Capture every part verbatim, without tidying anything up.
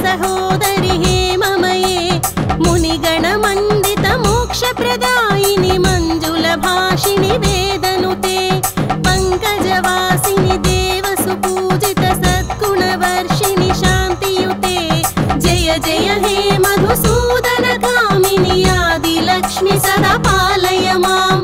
सहोदरि हेममये मुनिगणमण्डित मोक्षप्रदायिनि मञ्जुलभाषिणि वेदनुते पङ्कजवासिनि देवसुपूजित सद्गुणवर्षिणि शान्तियुते जय जय हे मधुसूदनकामिनि आदिलक्ष्मि सदा पालय माम्।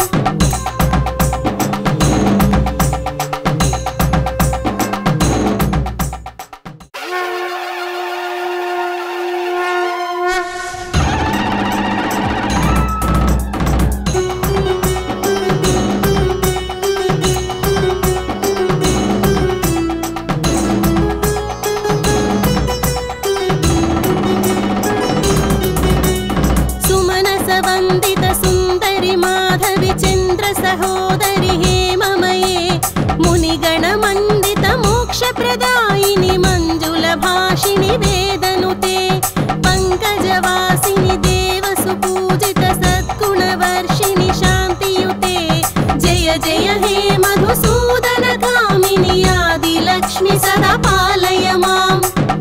वन्दित सुन्दरि माधवि चन्द्र सहोदरि हेममये मुनिगणमण्डित मोक्षप्रदायिनि मञ्जुलभाषिणि वेदनुते पङ्कजवासिनि देवसुपूजित सद्गुणवर्षिणि शान्तियुते जय जय हे मधुसूदनकामिनि आदिलक्ष्मि सदा पालय माम्।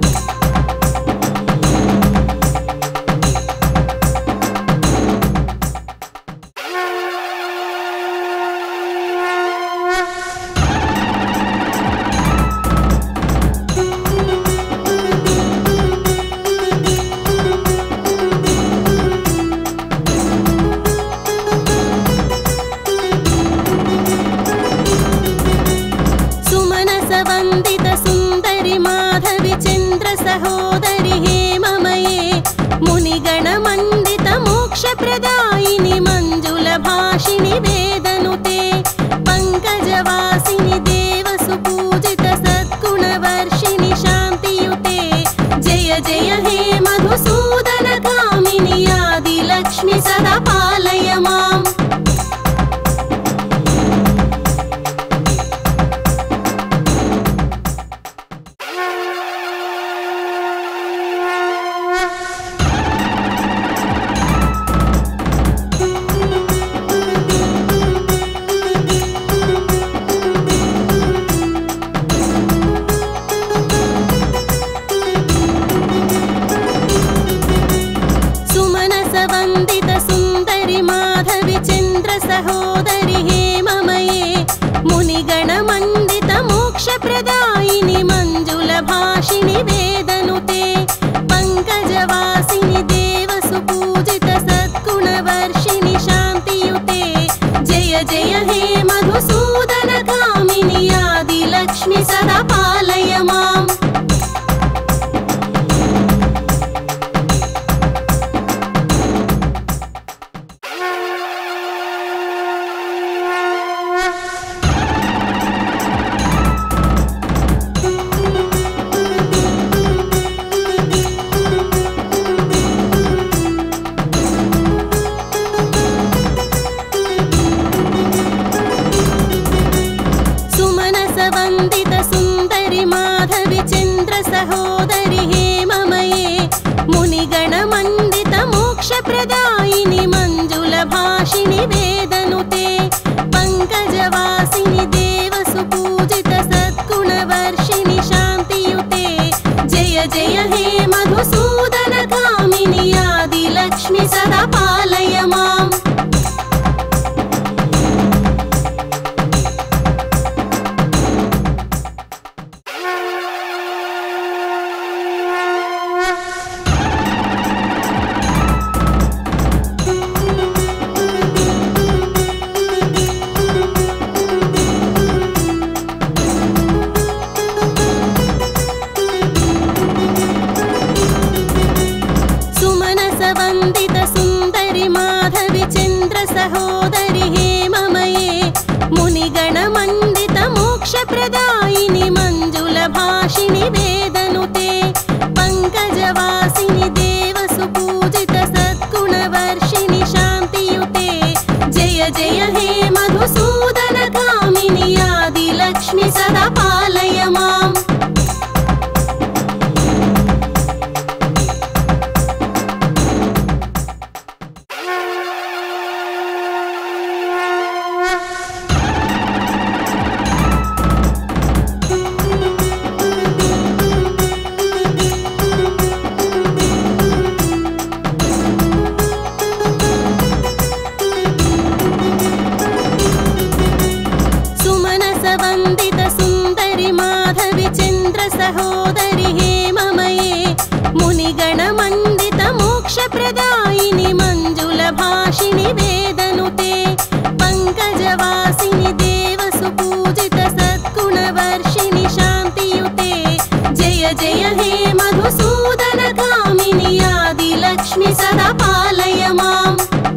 वन्दित सुन्दरि माधवि चन्द्र सहोदरि हेममये मुनिगणमण्डित मोक्षप्रदायिनि मञ्जुलभाषिणि वेदनुते पङ्कजवासिनि देवसुपूजित सद्गुणवर्षिणि शान्तियुते जय जय हे मधुसूदनकामिनि आदिलक्ष्मि सदा पालय माम्। वन्दित सुन्दरि माधवि चन्द्र सहोदरि हेममये मुनिगणमण्डित मोक्षप्रदायिनि मञ्जुलभाषिणि वेदनुते पङ्कजवासिनि देवसुपूजित सद्गुणवर्षिणि शान्तियुते जय जय हे मधुसूदनकामिनि आदिलक्ष्मि सदा पालय माम्। वन्दित सुन्दरि माधवि चन्द्र सहोदरि हेममये मुनिगणमण्डित मोक्षप्रदायिनि मञ्जुलभाषिणि वेदनुते पङ्कजवासिनि देवसुपूजित सद्गुणवर्षिणि शान्तियुते जय जय हे मधुसूदनकामिनि आदिलक्ष्मि सदा पालय माम्। वन्दित सुन्दरि माधवि चन्द्र सहोदरि हेममये मुनिगणमण्डित मोक्षप्रदायिनि मञ्जुलभाषिणि वेदनुते पङ्कजवासिनि देवसुपूजित सद्गुणवर्षिणि शान्तियुते जय जय हे मधुसूदनकामिनि आदिलक्ष्मि सदा पालय माम्। सुमनसवन्दित सुन्दरि माधवि चन्द्र सहोदरि हेममये मुनिगणमण्डित मोक्षप्रदायिनि मञ्जुलभाषिणि वेदनुते पङ्कजवासिनि देवसुपूजित सद्गुणवर्षिणि शान्तियुते जय जय हे मधुसूदन कामिनि आदिलक्ष्मि सदा पालय माम्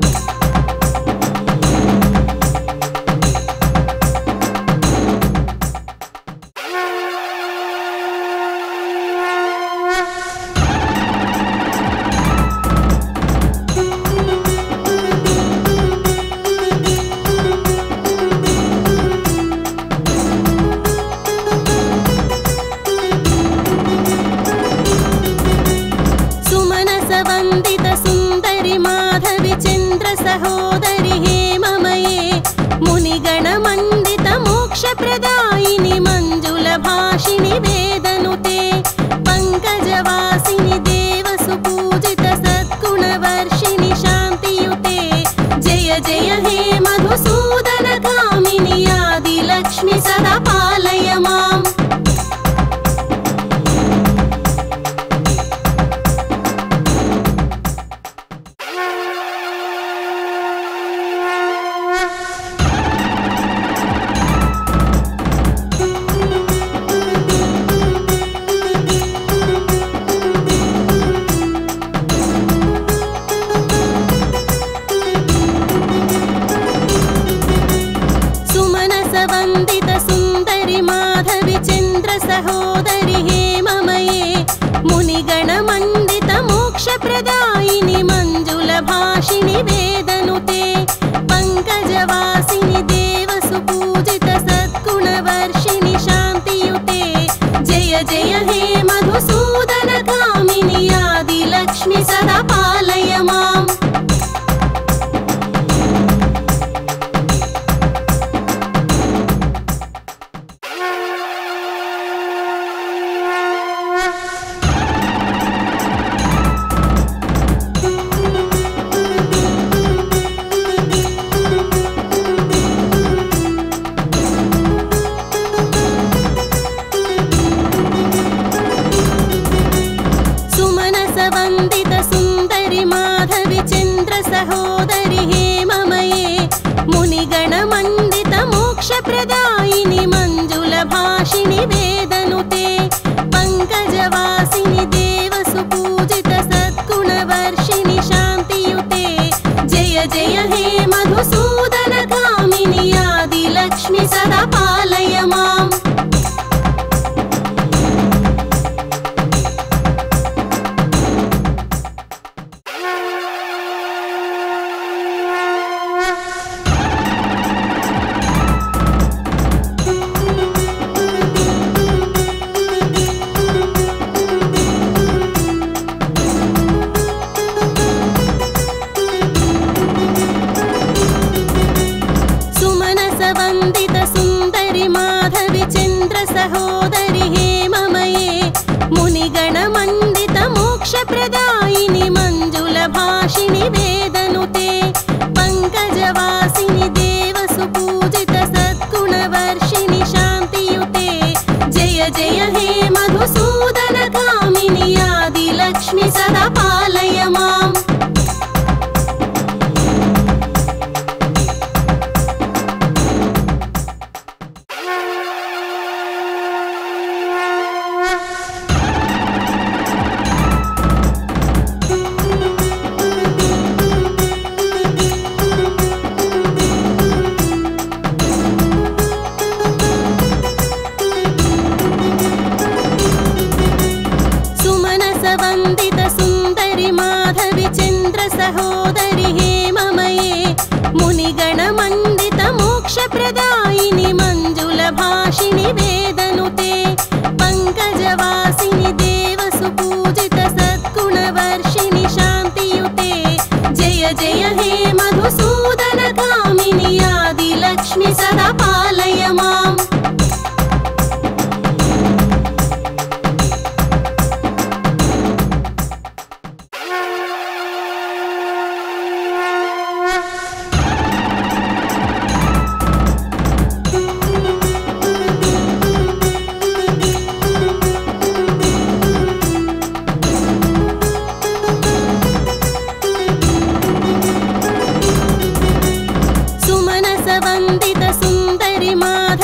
सुमनसवन्दित सुन्दरि माधवि चन्द्र सहोदरि हेममये मुनिगणमण्डित मोक्षप्रदायिनि मञ्जुलभाषिणि वेदनुते पङ्कजवासिनि देवसुपूजित सद्गुणवर्षिणि शान्तियुते जय जय हे मधुसूदन कामिनि आदिलक्ष्मि सदा पालय माम् सुमनसवन्दित सुन्दरि माधवि चन्द्र सहोदरि हेममये मुनिगणमण्डित मोक्षप्रदायिनि मञ्जुलभाषिणि वेदनुते पङ्कजवासिनि देवसुपूजित सद्गुणवर्षिणि शान्तियुते जय जय हे मधुसूदन कामिनि आदिलक्ष्मि सदा पालय माम् सुमनसवन्दित सुन्दरि माधवि चन्द्र सहोदरि हेममये मुनिगणमण्डित मोक्षप्रदायिनि मञ्जुलभाषिणि वेदनुते पङ्कजवासिनि देवसुपूजित सद्गुणवर्षिणि शान्तियुते जय जय हे मधुसूदन कामिनि आदिलक्ष्मि सदा पालय माम् सुमनसवन्दित सुन्दरि माधवि चन्द्र सहोदरि हेममये मुनिगणमण्डित मोक्षप्रदायिनि मञ्जुलभाषिणि वेदनुते पङ्कजवासिनि देवसुपूजित सद्गुणवर्षिणि शान्तियुते जय जय हे मधुसूदन कामिनि आदिलक्ष्मि सदा पालय माम् सुमनसवन्दित सुन्दरि माधवि चन्द्र सहोदरि हेममये मुनिगणमण्डित मोक्षप्रदायिनि मञ्जुलभाषिणि वेदनुते पङ्कजवासिनि देवसुपूजित सद्गुणवर्षिणि शान्तियुते जय जय हे मधुसूदन कामिनि आदिलक्ष्मि सदा पालय माम्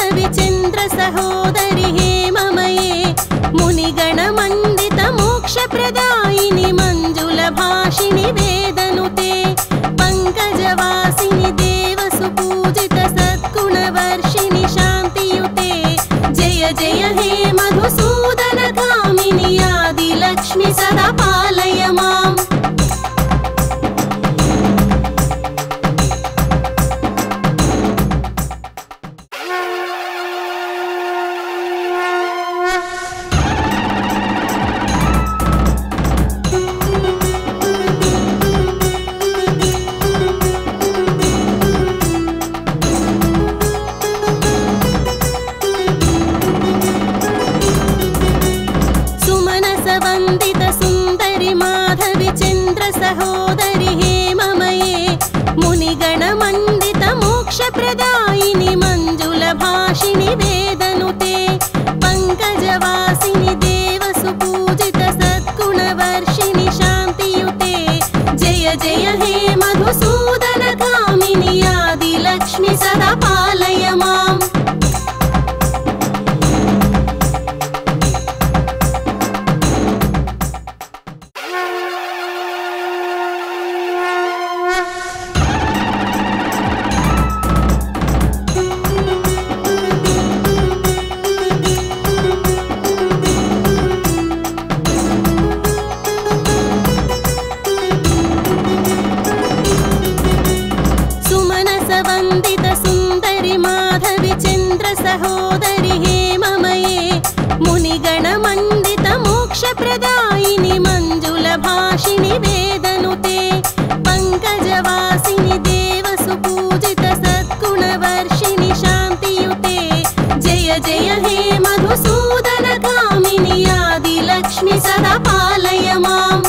माधवी चंद्र सहोदरि हेममये मुनिगणमण्डित मोक्षप्रदायिनि मञ्जुलभाषिणि वेदनुते पंकजवासिनि देवसुपूजित सद्गुणवर्षिणि शान्तियुते जय जय हे मधुसूदन कामिनि आदिलक्ष्मि सदा पालय माम् वंदित सुंदरि माधवी चंद्र सहोदरि हेममये मुनिगणमण्डित मोक्षप्रदायिनि मञ्जुलभाषिणि वेदनुते पंकजवासिनि देवसुपूजित सद्गुणवर्षिणि शान्तियुते जय जय हे मधुसूदन कामिनि आदिलक्ष्मि सदा पालय माम् वंदित सुंदरि माधवी चंद्र सहोदरि हेममये मुनिगणमण्डित मोक्षप्रदायिनि मञ्जुलभाषिणि वेदनुते पंकजवासिनि देवसुपूजित सद्गुणवर्षिणि शान्तियुते जय जय हे मधुसूदन कामिनि आदिलक्ष्मि सदा पालय माम्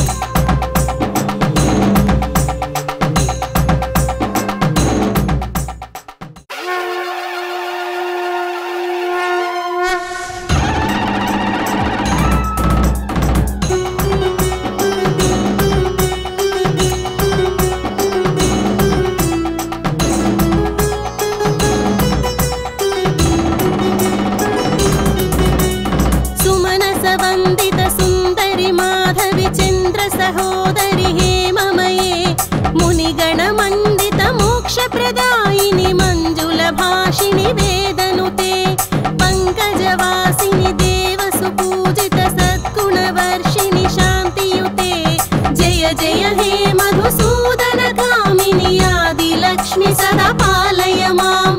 वंदित सुंदरि माधवी चंद्र सहोदरि हेममये मुनिगणमण्डित मोक्षप्रदायिनि मञ्जुलभाषिणि वेदनुते पंकजवासिनि देवसुपूजित सद्गुणवर्षिणि शान्तियुते जय जय हे मधुसूदन कामिनि आदिलक्ष्मि सदा पालय माम्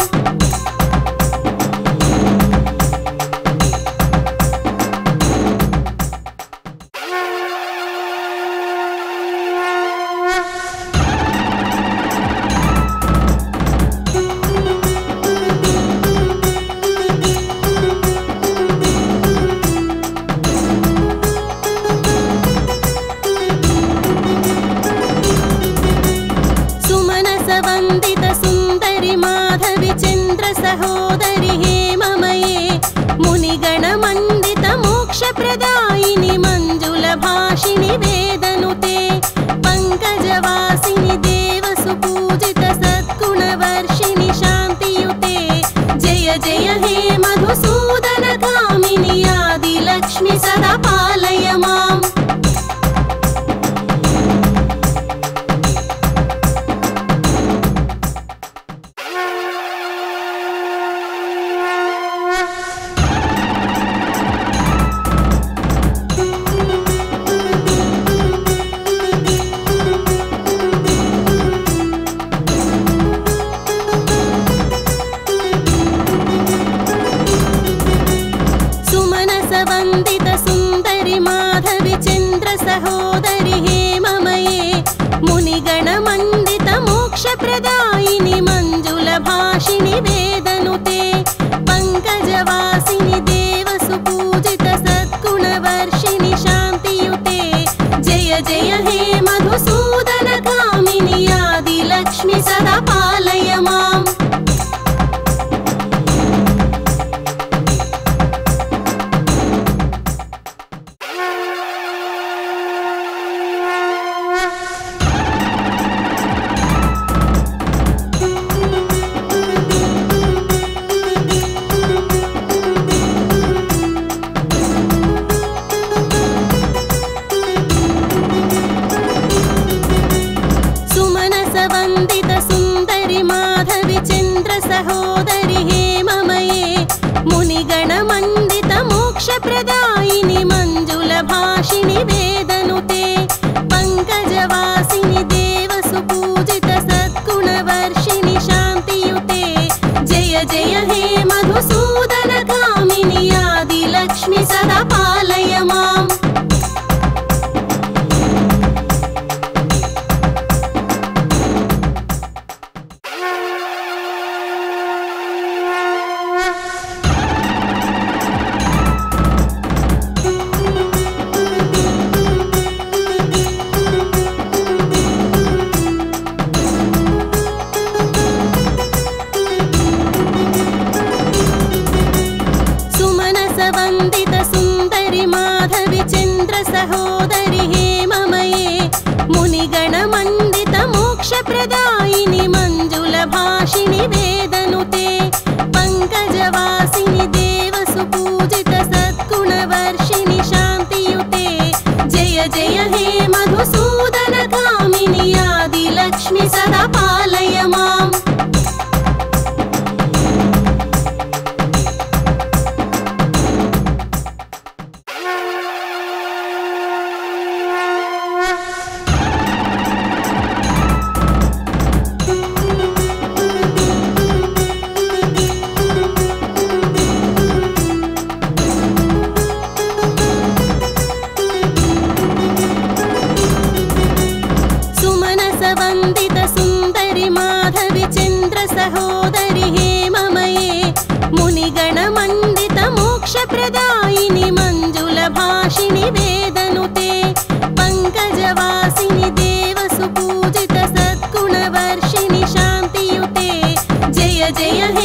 वंदित सुंदरि माधवी चंद्र सहोदरि हेममये मुनिगणमण्डित मोक्षप्रदायिनि मञ्जुलभाषिणि वेदनुते पंकजवासिनि देवसुपूजित सद्गुणवर्षिणि शान्तियुते जय जय हे मधुसूदन कामिनि आदिलक्ष्मि सदा पालय माम् वंदित सुंदरि माधवी चंद्र सहोदरि हेममये मुनिगणमण्डित मोक्षप्रदायिनि मञ्जुलभाषिणि वेदनुते पंकजवासिनि देवसुपूजित सद्गुणवर्षिणि शान्तियुते जय जय हे मधुसूदन कामिनि आदिलक्ष्मि सदा पालय माम् सहोदरि हेममये मुनिगणमण्डित मोक्षप्रदायिनि मञ्जुलभाषिणि वेदनुते पङ्कजवासिनि देवसुपूजित सद्गुणवर्षिणि शान्तियुते जय जय हे मधुसूदन कामिनि आदिलक्ष्मि सदा पालय माम् वंदित सुंदरि माधवि चंद्र सहोदरि हेममये मुनिगणमण्डित मोक्षप्रदायिनि मञ्जुलभाषिणि वेदनुते पङ्कजवासिनि देवसुपूजित सद्गुणवर्षिणि शान्तियुते जय जय हे